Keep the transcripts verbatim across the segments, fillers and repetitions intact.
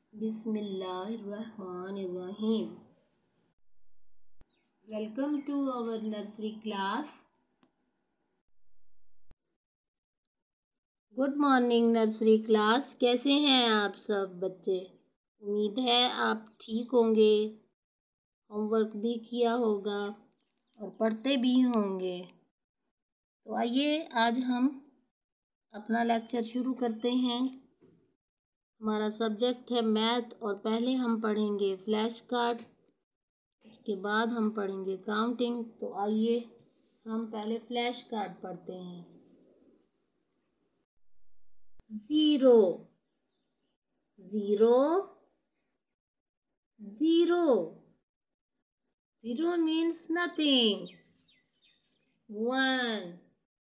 Bismillahirrahmanirrahim. Welcome to our nursery class. Good morning nursery class. कैसे हैं आप सब बच्चे? उम्मीद है आप ठीक होंगे, होमवर्क भी किया होगा और पढ़ते भी होंगे। तो आइए आज हम अपना लेक्चर शुरू करते हैं। हमारा सब्जेक्ट है मैथ और पहले हम पढ़ेंगे फ्लैश कार्ड, उसके बाद हम पढ़ेंगे काउंटिंग। तो आइए हम पहले फ्लैश कार्ड पढ़ते हैं। Zero, zero, zero. Zero means nothing. One,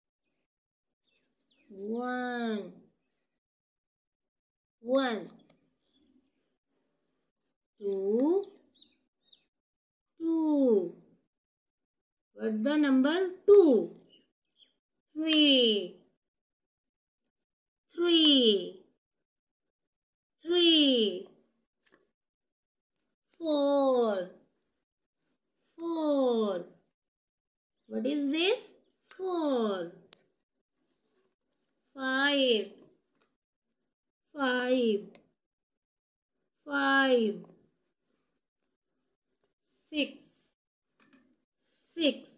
one, one. Two, two. What's the number? Two. Three, three, three. Four, four. What is this? Four. Five, five, five. Six, six,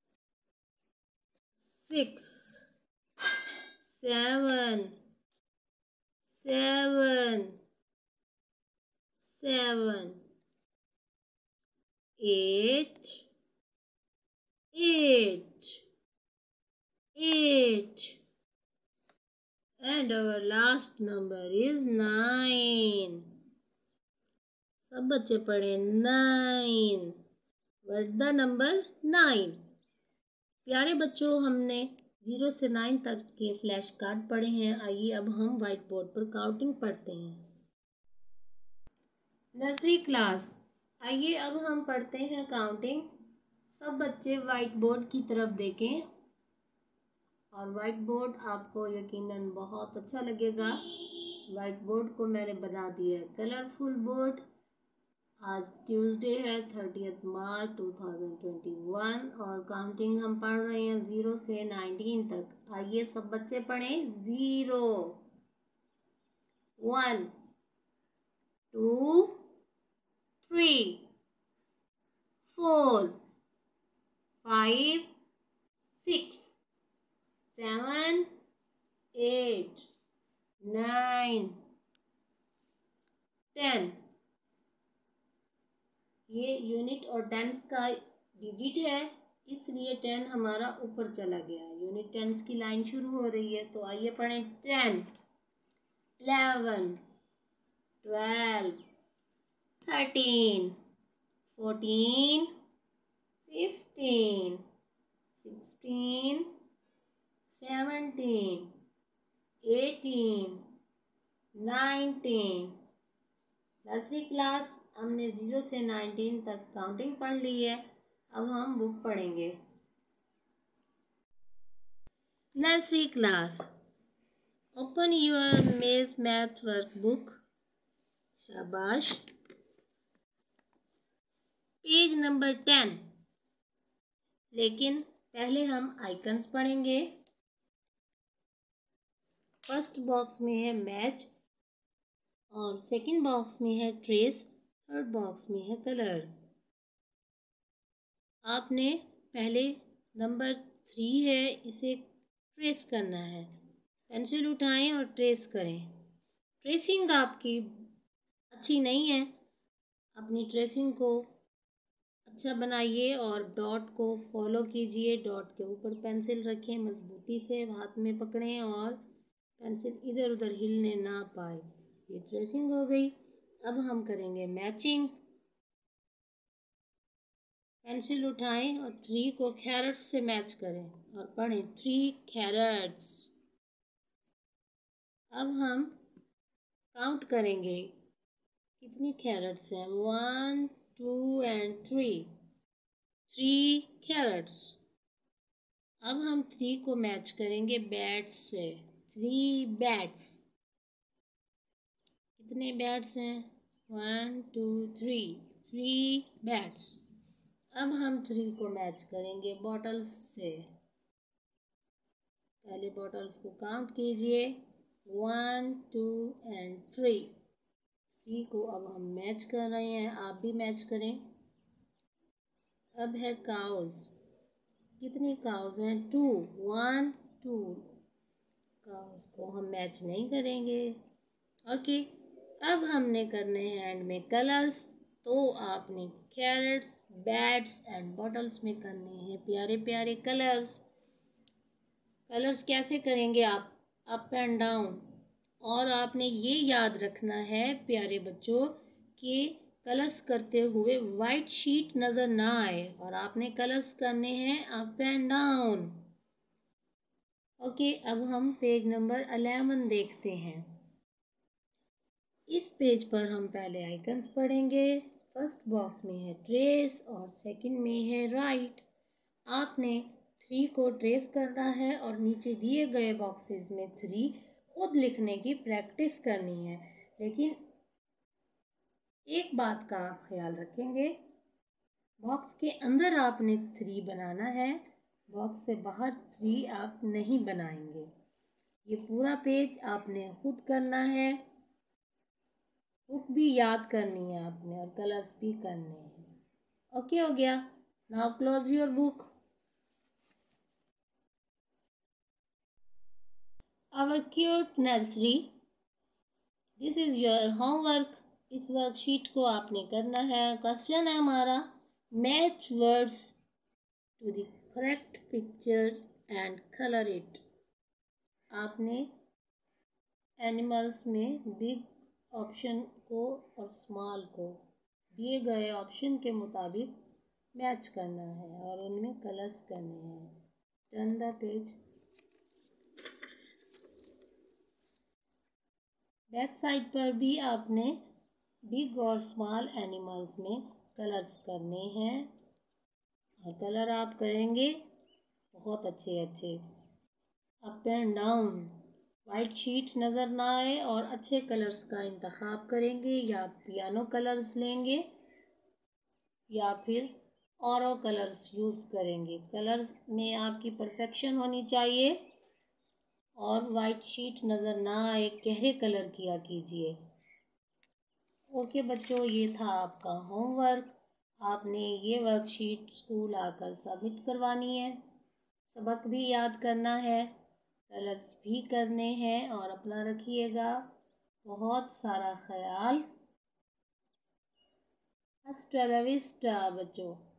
six. Seven, seven, seven. Eight, eight, eight. And our last number is nine. सब बच्चे पढ़े nine. What's the number? nine. प्यारे बच्चों, हमने zero से nine तक के flash card पढ़े हैं। आइए अब हम व्हाइट बोर्ड पर काउंटिंग पढ़ते हैं। नर्सरी क्लास, आइए अब हम पढ़ते हैं काउंटिंग। सब बच्चे व्हाइट बोर्ड की तरफ देखें और व्हाइट बोर्ड आपको यकीनन बहुत अच्छा लगेगा। व्हाइट बोर्ड को मैंने बना दिया है कलरफुल बोर्ड। आज ट्यूसडे है thirtieth March two thousand twenty one और काउंटिंग हम पढ़ रहे हैं ज़ीरो से नाइनटीन तक। आइए सब बच्चे पढ़ें। Zero, one, two, three, four, five, six, seven, eight, nine, ten. ये यूनिट और टेंस का डिजिट है, इसलिए टेन हमारा ऊपर चला गया। यूनिट टेंस की लाइन शुरू हो रही है, तो आइए पढ़ें। Ten, eleven, twelve, thirteen, fourteen, fifteen, sixteen, seventeen, eighteen, nineteen. Nursery class, हमने ज़ीरो से नाइनटीन तक काउंटिंग पढ़ ली है। अब हम बुक पढ़ेंगे। Nursery class, open your maze math workbook. Page number ten. लेकिन पहले हम आइकन्स पढ़ेंगे। फर्स्ट बॉक्स में है मैच और सेकंड बॉक्स में है ट्रेस, थर्ड बॉक्स में है कलर। आपने पहले नंबर थ्री है, इसे ट्रेस करना है। पेंसिल उठाएं और ट्रेस करें। ट्रेसिंग आपकी अच्छी नहीं है, अपनी ट्रेसिंग को अच्छा बनाइए और डॉट को फॉलो कीजिए। डॉट के ऊपर पेंसिल रखें, मजबूती से हाथ में पकड़ें और पेंसिल इधर उधर हिलने ना पाए। ये ट्रेसिंग हो गई। अब हम करेंगे मैचिंग। पेंसिल उठाएं और थ्री को कैरेट्स से मैच करें और पढ़ें थ्री कैरेट्स। अब हम काउंट करेंगे कितनी कैरेट्स हैं। One, two and three, three carrots. अब हम थ्री को मैच करेंगे बैट्स से। Three bats. कितने बैट्स हैं? One two three, three bats. अब हम थ्री को मैच करेंगे बॉटल्स से। पहले बॉटल्स को काउंट कीजिए, one two and three. Three को अब हम मैच कर रहे हैं, आप भी मैच करें। अब है काउज। कितनी काउज हैं? To, one two. काउज को हम मैच नहीं करेंगे। ओके, अब हमने करने हैं एंड में कलर्स। तो आपने कैरेट्स, बैट्स एंड बॉटल्स में करने हैं प्यारे प्यारे कलर्स। कलर्स कैसे करेंगे आप? Up and down. और आपने ये याद रखना है प्यारे बच्चों कि कलर्स करते हुए वाइट शीट नज़र ना आए, और आपने कलर्स करने हैं अप एंड डाउन। ओके, अब हम पेज नंबर इलेवन देखते हैं। इस पेज पर हम पहले आइकन्स पढ़ेंगे। फर्स्ट बॉक्स में है ट्रेस और सेकंड में है राइट। आपने थ्री को ट्रेस करना है और नीचे दिए गए बॉक्सेस में थ्री खुद लिखने की प्रैक्टिस करनी है। लेकिन एक बात का आप ख्याल रखेंगे, बॉक्स के अंदर आपने थ्री बनाना है, बॉक्स से बाहर थ्री आप नहीं बनाएंगे। ये पूरा पेज आपने खुद करना है। बुक भी याद करनी है आपने और कलर्स भी करने हैं। ओके हो गया? Now close your book. Our cute nursery, this is your homework. इस वर्कशीट को आपने करना है। क्वेश्चन है हमारा, match words to the correct picture and colour it. आपने एनिमल्स में बिग ऑप्शन को और स्मॉल को दिए गए ऑप्शन के मुताबिक मैच करना है और उनमें कलर्स करने हैं। Turn the page. Back side पर भी आपने बिग और स्मॉल एनिमल्स में कलर्स करने हैं, और कलर आप करेंगे बहुत अच्छे अच्छे। Up and down, white sheet नज़र ना आए और अच्छे कलर्स का इंतखाब करेंगे, या पियानो कलर्स लेंगे या फिर और कलर्स यूज़ करेंगे। कलर्स में आपकी परफेक्शन होनी चाहिए और वाइट शीट नज़र ना आए, गहरे कलर किया कीजिए। ओके बच्चों, ये था आपका होमवर्क। आपने ये वर्कशीट स्कूल आकर सबमिट करवानी है। सबक भी याद करना है, कलर्स भी करने हैं, और अपना रखिएगा बहुत सारा ख्याल। हस्ता ला विस्टा बच्चों।